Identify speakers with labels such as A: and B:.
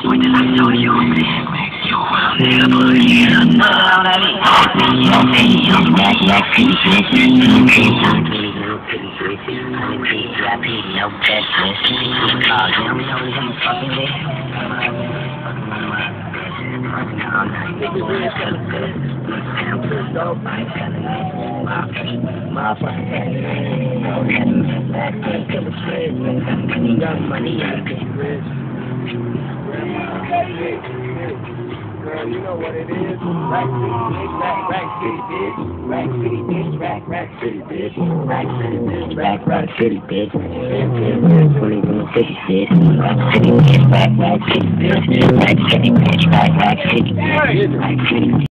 A: Wait till I show you. You will never hear another.
B: You know what it is. Rack city bitch, rack city bitch, rack city bitch, rack city bitch, rack city bitch, rack city bitch, rack city bitch, rack city bitch, rack city bitch, rack city bitch, rack city.